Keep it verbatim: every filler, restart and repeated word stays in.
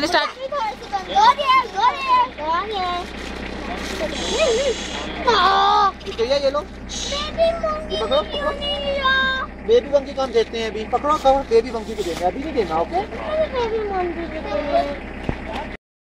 मैंने स्टार्ट तो ये लो पकड़ो पकड़ो बेबी मंकी को हम देते हैं अभी पकड़ो कवर बेबी मंकी को देना अभी नहीं देना ओके